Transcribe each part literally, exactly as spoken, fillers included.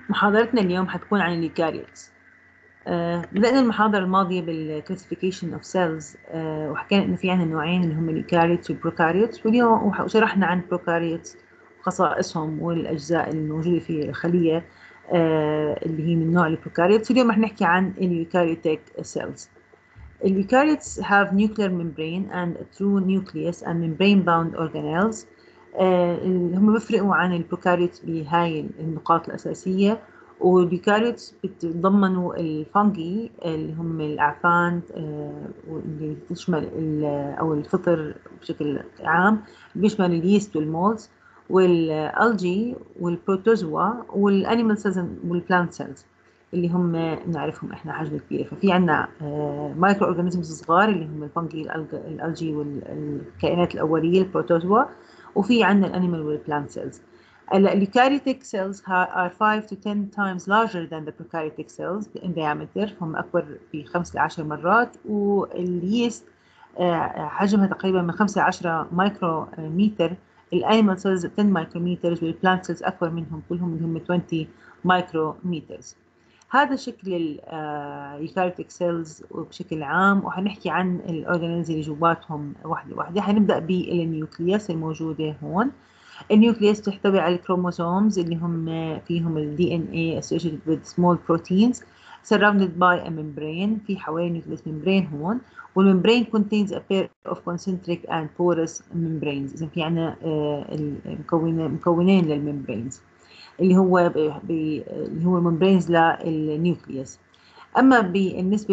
محاضرتنا اليوم حتكون عن اليوكاريوتس. آه، بدأنا المحاضرة الماضية بالكلاسيفيكيشن اوف سيلز، وحكينا إنه في عندنا نوعين اللي هم اليوكاريوتس والبروكاريوتس، واليوم وشرحنا عن البروكاريوتس وخصائصهم والأجزاء الموجودة في الخلية آه، اللي هي من نوع البروكاريوتس. اليوم رح نحكي عن اليوكاريوتيك سيلز. اليوكاريوتس have nuclear membrane and a true nucleus and membrane bound organelles. آه، هم بيفرقوا عن البروكاريوتس بهاي النقاط الأساسية. واليوكاريوتس بتتضمنوا الفانجي اللي هم الأعفان، آه، واللي تشمل أو الفطر بشكل عام، بيشمل اليست والمولز والألجي والبروتوزوا والأنيمال سيلز والبلانت سيلز اللي هم نعرفهم احنا حجم كبير. ففي عندنا مايكرو اورجانيزمز صغار اللي هم الفنجي الالجي والكائنات الاوليه البروتوزوا، وفي عندنا الانيمال والبلانت سيلز. اليوكاريوتيك cells are five to ten times larger than the prokaryotic cells in diameter، هم اكبر ب خمس ل عشر مرات. واليست حجمها تقريبا من خمسة ل عشرة مايكرومتر. الانيمال سيلز عشرة مايكرومتر، والبلانت سيلز اكبر منهم كلهم اللي هم عشرين مايكرومترز. هذا شكل اليوكاريوتيك سيلز بشكل عام، وحنحكي عن الاورجانيلز اللي جواتهم واحده واحده. حنبدا بالنيوكليوس الموجوده هون. النيوكليوس تحتوي على الكروموسومز اللي هم فيهم الدي ان اي associated with small proteins surrounded by a membrane. في حوالي نيوكليوس ممبرين هون، والممبرين contains a pair of concentric and porous membranes. اذا في عندنا المكونين مكونين للممبرينز اللي هو اللي هو ممبرينز للنيوكليوس. اما بالنسبه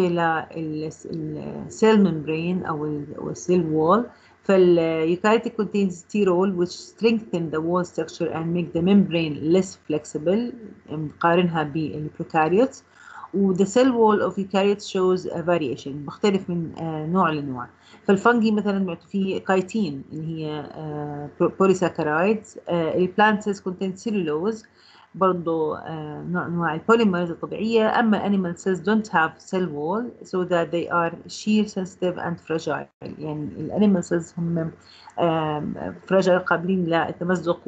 للسيل ممبرين او السيل وول، فاليوكاريوتيك contains sterol which strengthen the wall structure and make the membrane less flexible نقارنها بالبروكاريوتس. وthe cell wall of eukaryotes shows a variation، بختلف من نوع لنوع. فالفنجي مثلا فيه كايتين اللي هي بوليساكرايدز. البلانت سيلز contain cellulose برضو نوع انواع البوليمرز الطبيعيه. اما الانيمال سيلز don't have cell wall so that they are shear sensitive and fragile. يعني الانيمال سيلز هم فراجايل، قابلين للتمزق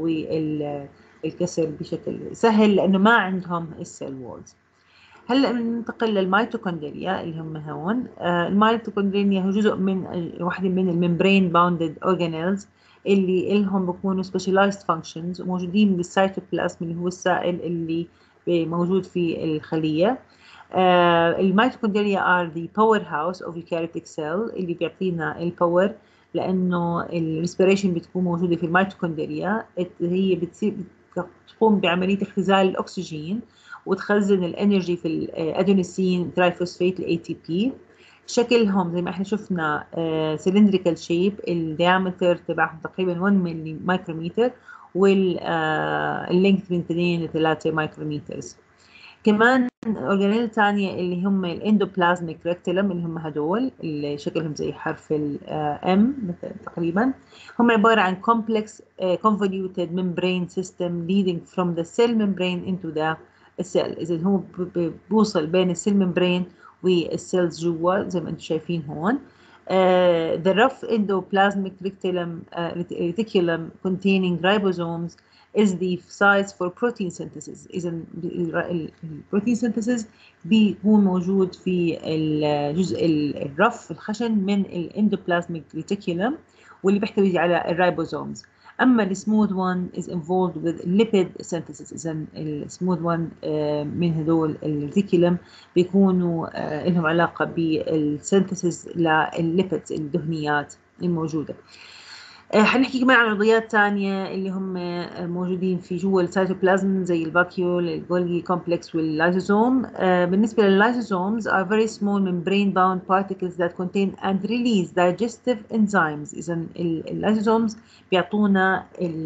والكسر بشكل سهل لانه ما عندهم السيل وولز. هلا بننتقل للميتوكوندريا اللي هم هون. آه الميتوكوندريا هو جزء من واحدة من الممبرين باوندد اورجانيلز اللي لهم بيكونوا سبيشاليزد فانكشنز وموجودين بالسيتوبلازم اللي هو السائل اللي موجود في الخلية. آه الميتوكوندريا are the powerhouse of eukaryotic cell اللي بيعطينا الباور، لأنه الريسبيريشن بتكون موجودة في الميتوكوندريا. هي بتصير بتقوم بعملية اختزال الأكسجين وتخزن الانرجي في الادينوسين ترايفوسفيت الاي تي بي. شكلهم زي ما احنا شفنا سلندريكال شيب، الديامتر تبعهم تقريبا واحد ملي مايكرومتر، واللينث من اثنين ل ثلاثة مايكرومترز. كمان اورجانيل ثانيه اللي هم الاندوبلازميك ريكتيلم اللي هم هدول اللي شكلهم زي حرف الام تقريبا. هم عباره عن complex convoluted membrane system leading from the cell membrane into the السيل. اذا هو بوصل بين السيل ممبرين والسيلز جوا زي ما انتم شايفين هون. Uh, the rough endoplasmic reticulum, uh, reticulum containing ribosomes is the size for protein synthesis. اذا البروتين synthesis بيكون موجود في الجزء الرف الخشن من الاندوبلازميك ريتيكولم واللي بيحتوي على الرايبوزومز. اما السموث one is involved with lipid synthesis. اذا السموث one من هذول الريتيكولم بيكونوا لهم علاقه بالسينثيسيس للليبيدز الدهنيات الموجوده. حنحكي كمان عن عضويات ثانيه اللي هم موجودين في جوا السيتوبلازم زي الفاكيول، الجولجي كومبلكس واللايزوزوم. بالنسبه لللايزوزومز are very small membrane bound particles that contain and release digestive enzymes. اذا اللايزوزومز بيعطونا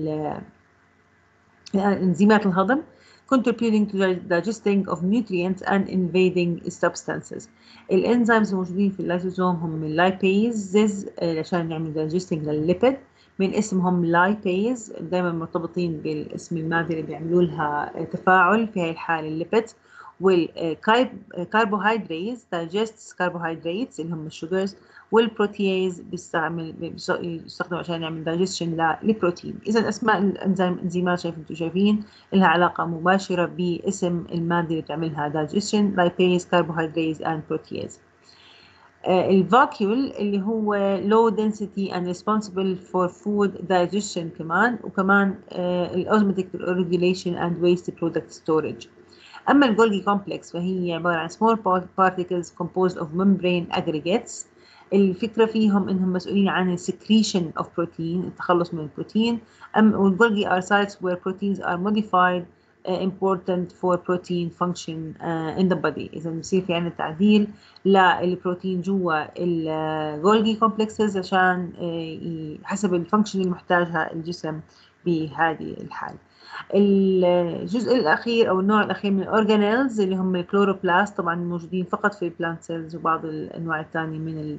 انزيمات الهضم contributing to the digesting of nutrients and invading substances. الانزيمز الموجودين في اللايزوزوم هم اللايبيزز عشان يعملوا digesting للليبيد، من اسمهم لايبيز دائما مرتبطين بالاسم المادة اللي بيعملوا لها تفاعل في هاي الحالة الليبيد. والكربوهيدريز digests carbohydrates اللي هم الشوجرز، والبروتياز بيستعمل بيستخدم عشان يعمل دايجيشن للبروتين. إذا أسماء الأنزيم إنزيمات شايف أنتم شايفين لها علاقة مباشرة باسم المادة اللي بتعملها دايجيشن: لايبيز، كربوهيدرات and protease. الفاكيول اللي هو low density and responsible for food digestion كمان، وكمان الosmotic regulation and waste product storage. أما الجولجي كومبلكس فهي عبارة عن small particles composed of membrane aggregates. الفكرة فيهم إنهم مسؤولين عن secretion of protein، التخلص من البروتين. أما والجولجي are sites where proteins are modified Uh, important for protein function uh, in the body. إذا بصير في عندنا تعديل للبروتين جوا الجولجي كومبلكسز عشان uh, حسب الفانكشن اللي محتاجها الجسم بهذه الحال. الجزء الأخير أو النوع الأخير من الأورجانيلز اللي هم الكلوروبلاست، طبعا موجودين فقط في البلانت سيلز، وبعض الأنواع الثانية من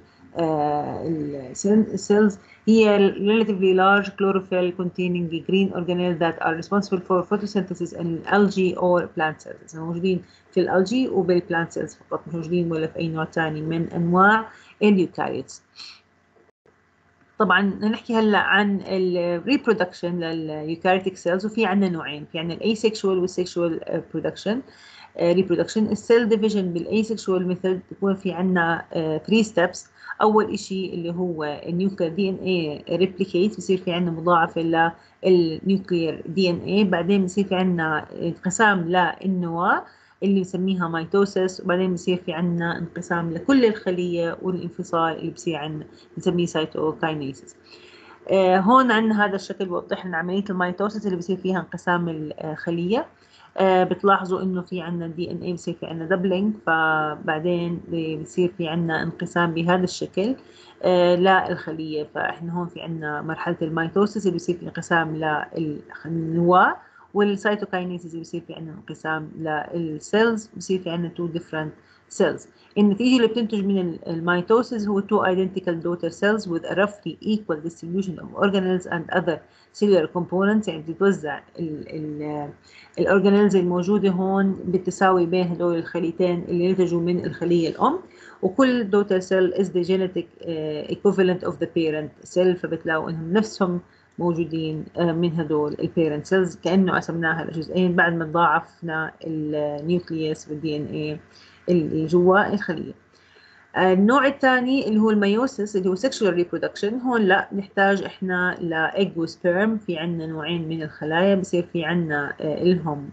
السيلز هي relatively large chlorophyll containing green organelles that are responsible for photosynthesis in algae or plant cells. موجودين في الألجي وبالبلانت سيلز فقط، مش موجودين ولا في أي نوع ثاني من أنواع اليوكاريوتس. طبعا نحكي هلا عن الريبرودكشن لليوكاريوتيك سيلز، وفي عندنا نوعين، في عندنا الايسكشوال والسكشوال برودكشن ريبرودكشن. السيل ديفيجن بالايسكشوال ميثود بيكون في عندنا ثري ستيبس. اول شيء اللي هو النيوكلير دي ان اي ريبليكيت، بصير في عندنا مضاعفه للنيوكلير دي ان اي، بعدين بصير في عندنا انقسام للنواه اللي بنسميها ميتوسيس، وبعدين بصير في عندنا انقسام لكل الخليه، والانفصال اللي بصير عندنا بنسميه سايتوكاينيسيس. آه هون عندنا هذا الشكل بوضح لنا عمليه الميتوسيس اللي بصير فيها انقسام الخليه. آه بتلاحظوا انه في عندنا الدي ان اي بصير في عندنا دبلينج، فبعدين بصير في عندنا انقسام بهذا الشكل آه للخليه. فاحنا هون في عندنا مرحله الميتوسيس اللي بصير في انقسام للنواه، والسيتوكاينيسيس اللي بصير في عندنا انقسام للسيلز، بصير في عندنا تو ديفرنت cells. النتيجة اللي بتنتج من الميتوسيس هو two identical daughter cells with a roughly equal distribution of organelles and other cellular components. يعني بتتوزع الأورجانيلز الموجودة هون بالتساوي بين هدول الخليتين اللي نتجوا من الخلية الأم، وكل daughter cell is the genetic uh, equivalent of the parent cell. فبتلاقوا إنهم نفسهم موجودين من هدول البيرنت سيلز، كأنه قسمناها لجزئين بعد ما تضاعفنا النيوكليوس والدي ان اي اللي جوا الخليه. النوع الثاني اللي هو الميوسيس اللي هو sexual reproduction، هون لا نحتاج احنا لايج وسبيرم. في عندنا نوعين من الخلايا بصير في عندنا لهم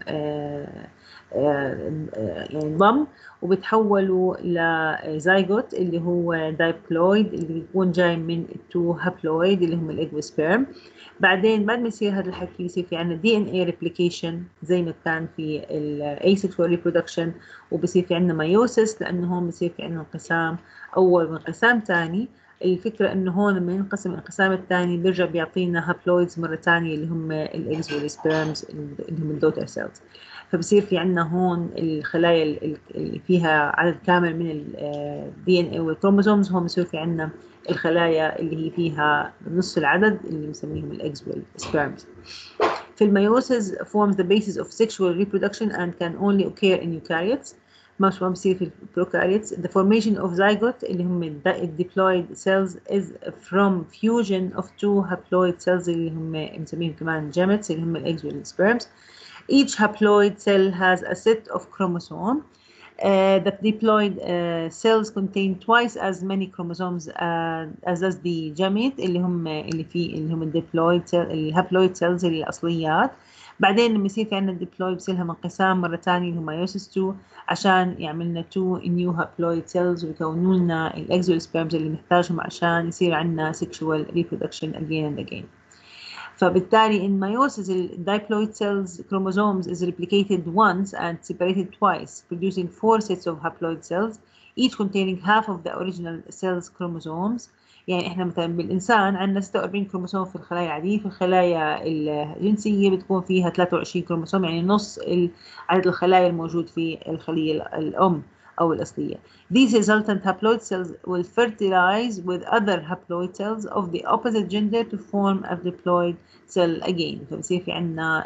يعني ضم، وبتحولوا لزايجوت اللي هو دايبلويد اللي بيكون جاي من التو هابلويد اللي هم الايج وسبيرم. بعدين بعد ما يصير هذا الحكي يصير في عندنا دي ان اي ريبليكيشن زي ما كان في الايسكشوال ريبرودكشن، وبصير في عندنا مايوسيس لانه هون بصير في عندنا انقسام اول وانقسام ثاني. الفكره انه هون لما ينقسم الانقسام الثاني بيرجع بيعطينا هابلويدز مره ثانيه اللي هم الايجز والسبيرمز اللي هم الدوتر سيلز. فبصير في عندنا هون الخلايا اللي فيها عدد كامل من الدي ان اي والكروموزومز، هون بصير في عندنا الخلايا اللي هي فيها نص العدد اللي بنسميهم الايجز والسبيرمز. في الميوسيس forms the basis of sexual reproduction and can only occur in eukaryotes. مش ما بصير في البروكاريوتس. The formation of zygote اللي هم diploid cells is from fusion of two haploid cells اللي هم بنسميهم كمان gametes اللي هم الايجز والسبيرمز. Each haploid cell has a set of chromosome. Uh, the diploid uh, cells contain twice as many chromosomes uh, as does the gamete اللي هم اللي في اللي هم الديبلويد cell الهابلويد cells اللي الأصليات. بعدين لما يصير في عندنا الديبلويد بصير لها انقسام مرة ثانية اللي هم مايوسيس تو عشان يعمل لنا two new haploid cells ويكونوا لنا الإكس والسبيرمز اللي نحتاجهم عشان يصير عندنا sexual reproduction again and again. فبالتالي in meiosis the diploid cells chromosomes is replicated once and separated twice, producing four sets of haploid cells, each containing half of the original cell's chromosomes. يعني احنا مثلا بالانسان عندنا ستة وأربعين كروموسوم في الخلايا العاديه، في الخلايا الجنسيه بتكون فيها ثلاثة وعشرين كروموسوم، يعني نص عدد الخلايا الموجود في الخليه الام أو الأصلية. These resultant haploid cells will fertilize with other haploid cells of the opposite gender to form a diploid cell again. فبصير في عندنا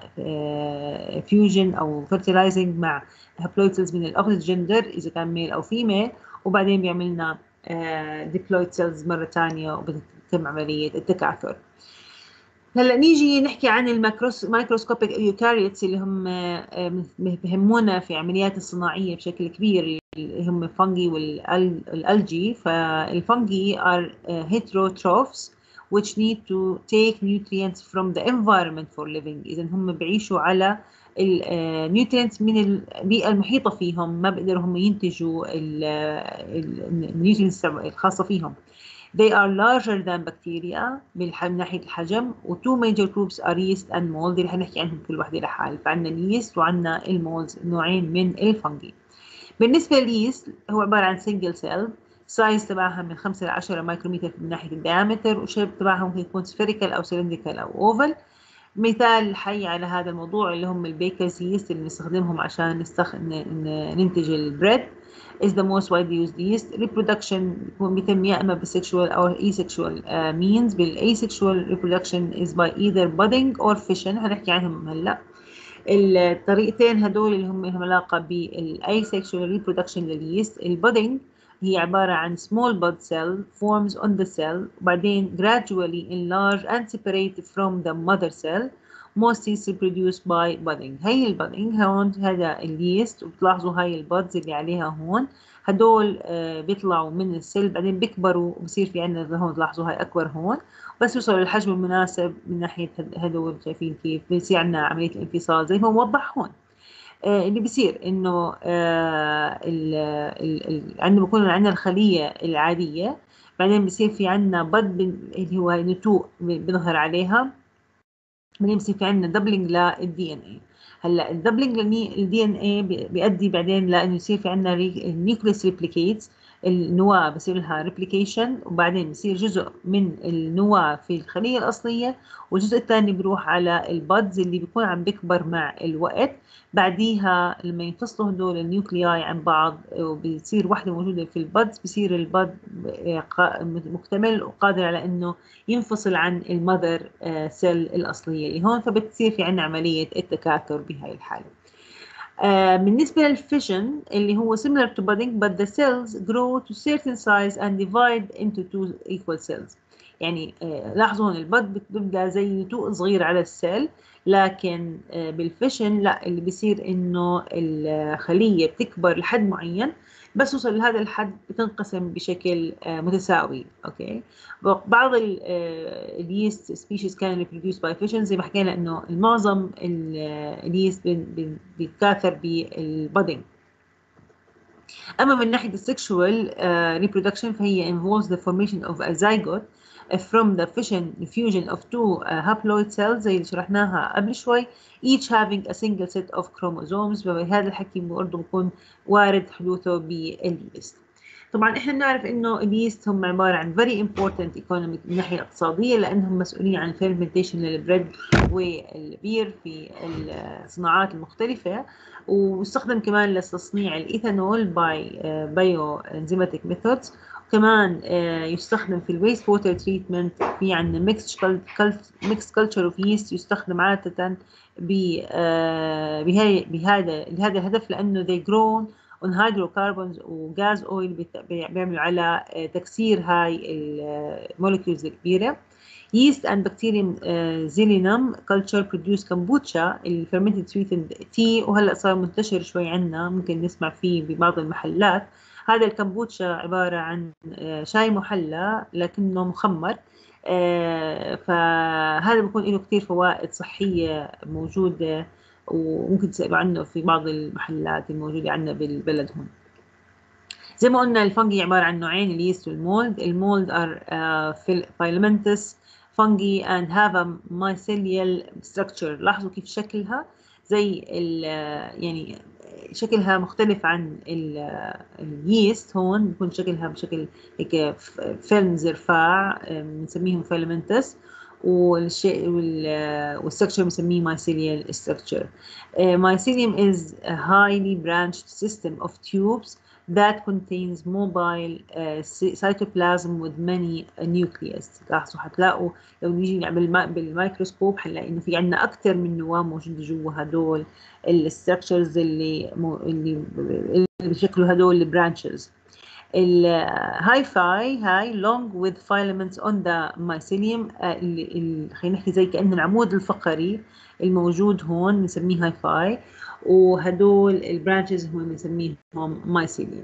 fusion أو fertilizing مع haploid cells من ال opposite gender إذا كان male أو female، وبعدين بيعملنا diploid cells مرة ثانية وبتتم عملية التكاثر. هلا نيجي نحكي عن الميكروسكوبيك ايوكاريوتس اللي هم بهمونا في عمليات الصناعية بشكل كبير، اللي هم الفنجي والالجي. فالفنجي are heterotrophs which need to take nutrients from the environment for living. إذا هم بيعيشوا على النيوترينتس من البيئة المحيطة فيهم، ما بيقدروا هم ينتجوا النيوترينتس الخاصة فيهم. They are larger than bacteria من ناحية الحجم، و two major groups are yeast and mold اللي حنحكي عنهم كل واحدة لحال. فعندنا اليست وعندنا المولز، نوعين من الفنجي. بالنسبة لليست هو عبارة عن single cell، سايز تبعها من خمسة ل عشرة مايكرومتر من ناحية الديامتر، والشيب تبعها ممكن يكون spherical أو cylindrical أو oval. مثال حي على هذا الموضوع اللي هم البيكرز ييست اللي نستخدمهم عشان نستخ... ننتج البريد is the most widely used yeast. Reproduction بيتم يا إما بالsexual أو asexual uh, means. بالasexual reproduction is by either budding or fission، هنحكي عنهم هلا. الطريقتين هدول اللي هم لهم علاقة بالasexual reproduction لليست. البودينج هي عبارة عن small bud cell forms on the cell وبعدين gradually enlarge and separate from the mother cell. Most yeast reproduced by budding. هي البودينج هون هذا اليست، وبتلاحظوا هاي البادز اللي عليها هون هدول آه بيطلعوا من السيل بعدين بيكبروا وبصير في عندنا هون تلاحظوا هاي أكبر هون، بس يوصلوا للحجم المناسب من ناحية هدول. شايفين كيف بيصير عندنا عملية الانفصال زي ما موضح هون. آه اللي بيصير إنه آه ال ال ال عندنا بكون عندنا الخلية العادية، بعدين بيصير في عندنا بد اللي هو نتوء بيظهر عليها، بعدين بصير في عندنا دبلنج للدي ان اي. هلا الدبلنج للدي ان اي بيؤدي بعدين لانه يصير في عندنا النيوكليس ريبليكيتس، النواه بصير لها ريبليكيشن، وبعدين بصير جزء من النواه في الخليه الاصليه، والجزء الثاني بيروح على البادز اللي بيكون عم بيكبر مع الوقت. بعديها لما ينفصلوا هدول النيوكلياي عن بعض وبيصير وحده موجوده في البادز، بصير الباد مكتمل وقادر على انه ينفصل عن المذر سيل الاصليه اللي هون، فبتصير في عندنا عمليه التكاثر بهاي الحاله. آه بالنسبه للفيشن اللي هو similar to budding but the cells grow to certain size and divide into two equal cells. يعني آه لاحظوا هون البد بتبقى زي نتوء صغير على السيل، لكن آه بالفيشن لا، اللي بيصير انه الخليه بتكبر لحد معين، بس وصل لهذا الحد بتنقسم بشكل آه متساوي. اوكي، بعض اليست سبيشيز كان reproduced by fission زي ما حكينا انه المعظم اليست بيتكاثر بالبودينج. اما من ناحيه السكشوال reproduction فهي involves the formation of a zygote from the fission fusion of two uh, haploid cells زي اللي شرحناها قبل شوي، each having a single set of chromosomes. فهذا الحكي برضه بيكون وارد حدوثه باليست. طبعا احنا بنعرف انه اليست هم عباره عن very important economic من الناحيه الاقتصاديه، لانهم مسؤولين عن الفيرمنتيشن للبريد والبير في الصناعات المختلفه، ويستخدم كمان لتصنيع الايثانول باي بايو انزيماتيك ميثودز، وكمان يستخدم في الويست ووتر تريتمنت. في عندنا ميكس ميكس كلتشر اوف ييست يستخدم عاده بهذا بهذا لهذا الهدف، لانه they grown on hydrocarbons وغاز اويل بيعملوا على تكسير هاي المولكيولز الكبيره. yeast and bacterium xylinum culture produce kombucha الفيرمنتد sweetened tea، وهلا صار منتشر شوي عندنا ممكن نسمع فيه ببعض المحلات. هذا الكمبوتشا عباره عن شاي محلى لكنه مخمر، فهذا بيكون له كثير فوائد صحيه موجوده، وممكن تسألوا عنه في بعض المحلات الموجودة عندنا بالبلد هون. زي ما قلنا الفنجي عبارة عن نوعين، اليست والمولد. المولد are uh, filamentous fungi and have a mycelial structure. لاحظوا كيف شكلها زي ال يعني شكلها مختلف عن اليست. هون بيكون شكلها بشكل هيك فيلم زرفاع بنسميهم filamentous، والشيء والستركشر بنسميه mycelial structure. Uh, mycelium is a highly branched system of tubes that contains mobile uh, cytoplasm with many uh, nucleus. لاحظوا حتلاقوا لو نيجي نعمل بالميكروسكوب حنلاقي انه في عندنا اكثر من نواه موجوده جوا هدول الستركشرز اللي مو اللي اللي بشكلوا هدول البرانشز. الهاي فاي هاي long with filaments on the mycelium، آه، ال- ال- خلينا نحكي زي كأنه العمود الفقري الموجود هون بنسميه هاي فاي، وهدول البرانشز هون بنسميهم mycelium.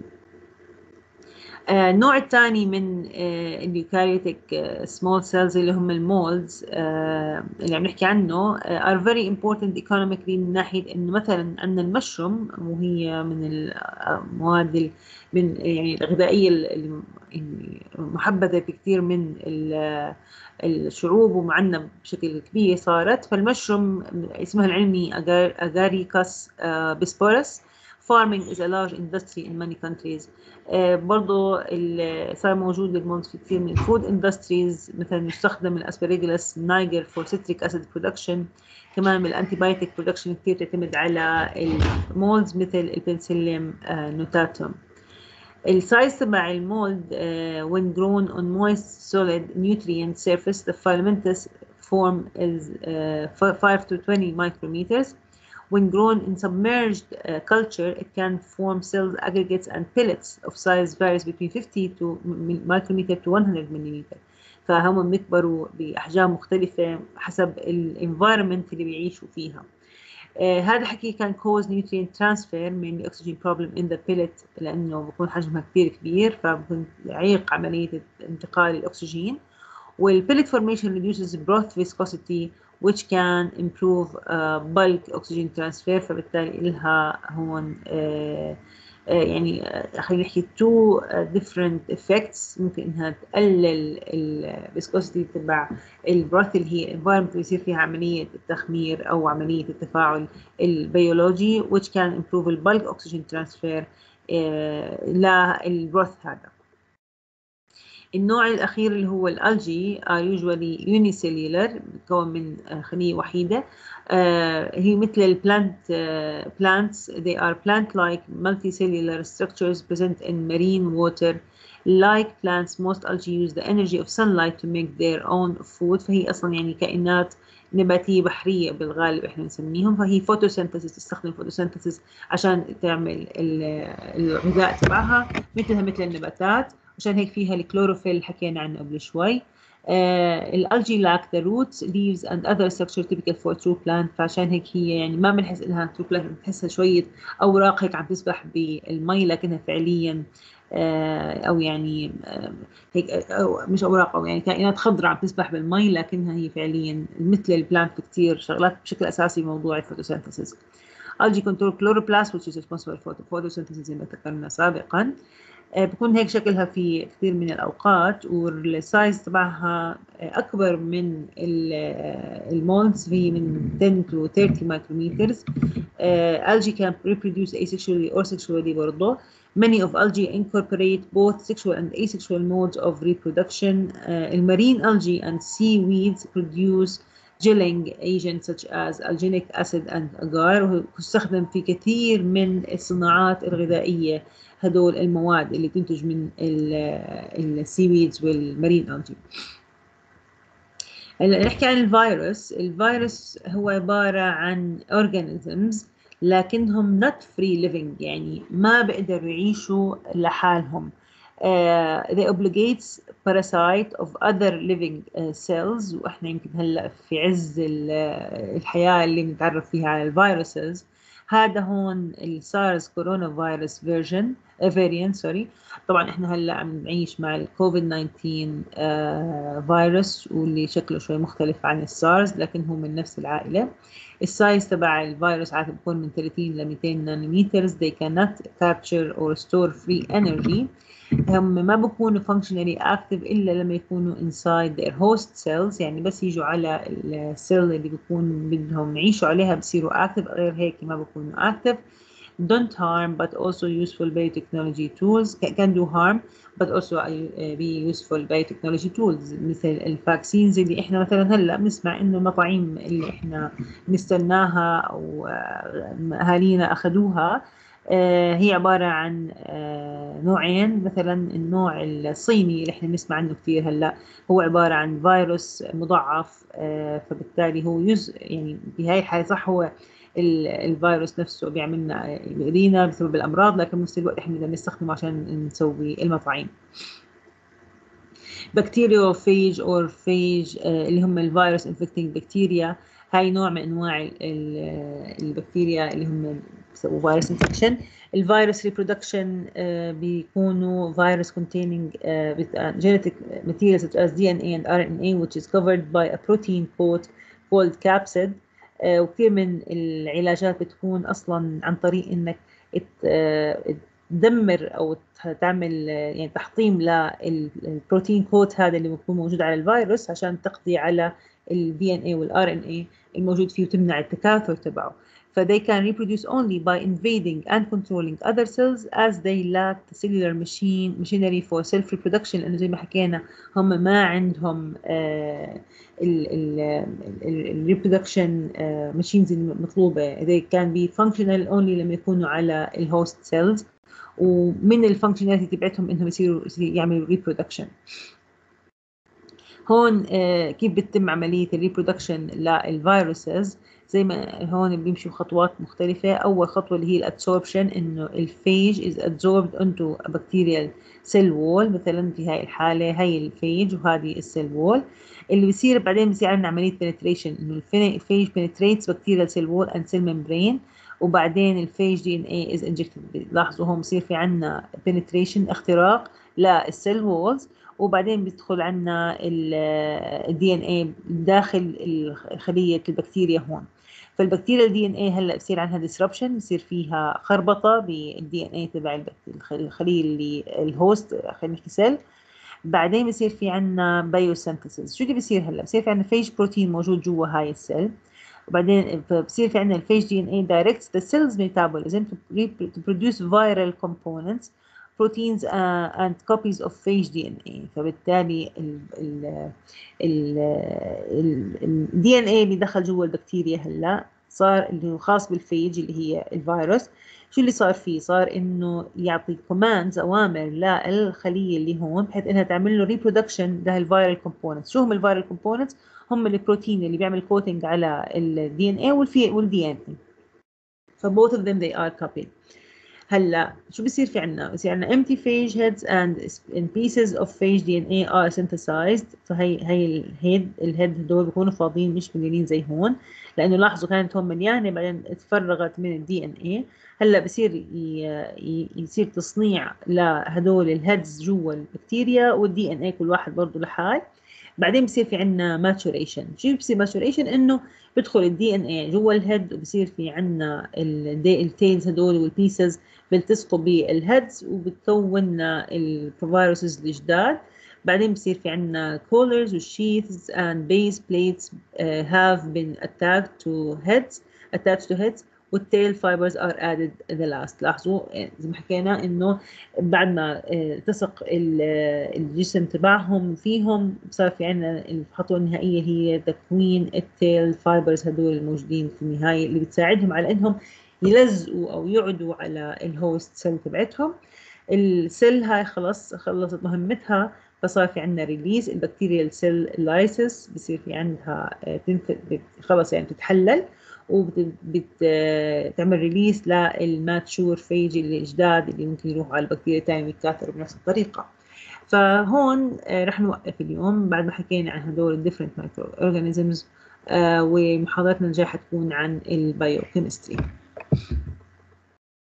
آه، النوع الثاني من اليوكاريوتيك سمول سيلز اللي هم المولدز اللي عم نحكي عنه آه، are very important economically من ناحية انه مثلا عندنا المشروم، وهي من المواد ال- من يعني الغذائية ال- المحبذة بكثير من ال- الشعوب ومعنا بشكل كبير صارت. فالمشروم اسمها العلمي Agaricus bisporus. Farming is a large industry in many countries. آه، برضو ال- صار موجود المولد في كثير من الفود اندستريز، مثلا يستخدم الاسبريجلس نايجر فور citric acid production. كمان بالانتيبايوتيك برودكشن كثير تعتمد على المولدز مثل البنسليم نوتاتوم. السايز تبع المولد uh, when grown on moist solid nutrient surface the filamentous form is uh, five to twenty micrometers. When grown in submerged uh, culture, it can form cells, aggregates, and pellets of size varies between fifty to micrometer to one hundred millimeter. فهم بيكبروا بأحجام مختلفة حسب الانفايرمنت اللي بيعيشوا فيها. آه هذا الحكي كان cause nutrient transfer من oxygen problem in the pellet، لأنه بكون حجمها كثير كبير فبكون يعيق عملية انتقال الأكسجين. والpellet formation reduces broth viscosity which can improve uh, bulk oxygen transfer، فبالتالي لها هون uh, uh, يعني uh, خلينا نحكي two uh, different effects. ممكن انها تقلل الفيسكوسيتي تبع البروث اللي هي environment اللي بيصير فيها عملية التخمير او عملية التفاعل البيولوجي which can improve البulk oxygen transfer uh, للبروث هذا. النوع الأخير اللي هو الألجي are usually unicellular، بتكون من خلية وحيدة. آه هي مثل البلانت uh, plants. they are plant-like multicellular structures present in marine water. Like plants, most algae use the energy of sunlight to make their own food. فهي أصلا يعني كائنات نباتية بحرية بالغالب احنا نسميهم. فهي photosynthesis، تستخدم photosynthesis عشان تعمل الغذاء تبعها مثلها مثل النباتات، عشان هيك فيها الكلوروفيل اللي حكينا عنه قبل شوي. آه الالجي lack the roots, leaves and other structure typical for true plant. فعشان هيك هي يعني ما بنحس انها true plant، بنحسها شوية اوراق هيك عم تسبح بالمي، لكنها فعليا آه او يعني آه هيك أو مش اوراق، او يعني كائنات خضراء عم تسبح بالمي، لكنها هي فعليا مثل البلانت كثير شغلات بشكل اساسي موضوع الفوتوسينثيسيس. algae control chloroplast which is responsible for photosynthesis زي ما ذكرنا سابقا. بكون هيك شكلها في كثير من الأوقات، والسايز تبعها أكبر من المولدز، هي من ten to thirty micrometers. algae can reproduce asexually or sexually برضه. Many of algae incorporate both sexual and asexual modes of reproduction. Uh, marine algae and seaweeds produce gelling agents such as alginic acid and agar، وتستخدم في كثير من الصناعات الغذائية هدول المواد اللي تنتج من السيويدز والمارين algae. هلا نحكي عن الفيروس. الفيروس هو عبارة عن organisms لكنهم not free living، يعني ما بيقدروا يعيشوا لحالهم. Uh, they obligate parasite of other living uh, cells. واحنا يمكن هلا في عز الحياة اللي بنتعرف فيها على الفيروسز. هذا هون السارس كورونا فيروس فيرجن فاريانت سوري. طبعا احنا هلا عم نعيش مع الكوفيد تسعة عشر فيروس، واللي شكله شوي مختلف عن السارس لكن هو من نفس العائله. السايز تبع الفيروس عاده بيكون من ثلاثين ل مئتين نانومترز. they cannot capture or store free energy. هم ما بكونوا functionally active إلا لما يكونوا inside their host cells، يعني بس يجوا على السيل اللي بيكون بدهم يعيشوا عليها بصيروا active، غير هيك ما بكونوا active. don't harm but also useful biotechnology tools. can do harm but also be useful biotechnology tools مثل الفاكسينز اللي احنا مثلا هلا بنسمع انه المطاعيم اللي احنا نستناها او اهالينا اخذوها هي عبارة عن نوعين. مثلا النوع الصيني اللي احنا بنسمع عنه كثير هلا هو عبارة عن فيروس مضاعف، فبالتالي هو يز يعني بهاي الحالة صح هو الفيروس نفسه بيعملنا بيأذينا بسبب الامراض، لكن بنفس الوقت احنا بدنا نستخدمه عشان نسوي المطاعيم. بكتيريوفيج اور فيج اللي هم الفيروس انفكتنج بكتيريا، هاي نوع من انواع البكتيريا اللي هم بيسووا فيروس انفكشن. الفيروس ريبرودكشن بيكونوا فيروس containing uh, genetic materials such as D N A and R N A which is covered by a protein coat called capsid. uh, وكثير من العلاجات بتكون اصلا عن طريق انك تدمر او تعمل يعني تحطيم للبروتين كود هذا اللي بيكون موجود على الفيروس عشان تقضي على ال D N A وال R N A الموجود فيه وتمنع التكاثر تبعه. ف they can reproduce only by invading and controlling other cells as they lack the cellular machine machinery for self reproduction، لأنه زي ما حكينا هم ما عندهم ال ال reproduction machines المطلوبة. they can be functional only لما يكونوا على الهوست cells، ومن الفانكشناليتي تبعتهم انهم يصيروا يعملوا reproduction. هون آه كيف بتتم عملية الريبرودكشن للفيروسز؟ زي ما هون بيمشوا خطوات مختلفة. أول خطوة اللي هي الادسوربشن، إنه الفيج is absorbed into a bacterial cell wall. مثلا في هاي الحالة هاي الفيج وهذه السيل وول. اللي بيصير بعدين بيصير عندنا عملية penetration، إنه الفيج penetrates bacterial cell wall and cell membrane، وبعدين الفيج دي ان اي از انجكتد. لاحظوا هون بصير في عندنا penetration اختراق للسيل وولز، وبعدين بيدخل عنا الدي ان اي داخل خلية البكتيريا هون. فالبكتيريا الدي ان اي هلا بصير عندها ديسربشن، بصير فيها خربطة بالدي ان اي تبع الخلية اللي الهوست خلينا نحكي سيل. بعدين بصير في عنا بايوسينثيسيس. شو اللي بصير هلا؟ بصير في عنا فيج بروتين موجود جوا هاي السيل، وبعدين بصير في عنا الفيج دي ان اي directs the cell's metabolism to produce viral components proteins uh, and copies of phage دي ان اي. فبالتالي ال ال ال ال دي ان اي اللي دخل جوا البكتيريا هلا صار اللي هو خاص بالفيج اللي هي الفيروس. شو اللي صار فيه؟ صار انه يعطي كوماندز اوامر للخليه اللي هون بحيث انها تعمل له ريبرودكشن لهالفيرال كومبوننتس. شو هم الفيرال كومبوننتس؟ هم البروتين اللي بيعمل كوتنج على الدي ان اي والدي ان اي. فبوث of them they are copied. هلا شو بصير في عنا؟ بصير عنا empty phage heads and in pieces of phage دي ان اي are synthesized. فهي هي الهيد الهيد هدول بيكونوا فاضيين مش مليانين زي هون، لانه لاحظوا كانت هون مليانه بعدين اتفرغت من الدي ان اي. هلا بصير يصير تصنيع لهدول الهيدز جوا البكتيريا والدي ان اي كل واحد برضه لحال. بعدين بصير في عنا ماتوريشن. شو بصير ماتوريشن؟ انه بدخل الدي ان اي جوا الهيد وبصير في عنا التيلز هدول والبيسز بيلتصقوا بالهيدز وبتكون لنا الفيروسز الجداد. بعدين بصير في عنا collars والsheaths and base plates uh, have been attached to heads attached to heads والtail fibers are added the last. لاحظوا زي ما حكينا انه بعد ما التصق الجسم تبعهم فيهم صار في عنا الخطوه النهائيه هي تكوين التيل فايبرز هدول الموجودين في النهايه اللي بتساعدهم على انهم يلزقوا او يعدوا على الهوست سيل تبعتهم. السيل هاي خلص خلصت مهمتها، فصار في عندنا ريليز البكتيريال سيل لايسيس، بصير في عندها خلص يعني تتحلل وبتعمل ريليس للماتشور فيج الجداد اللي ممكن يروحوا على البكتيريا الثانيه ويتكاثروا بنفس الطريقه. فهون رح نوقف اليوم بعد ما حكينا عن هدول الديفرنت مايكرو اورجانيزمز، ومحاضرتنا الجايه حتكون عن البايوكيمستري.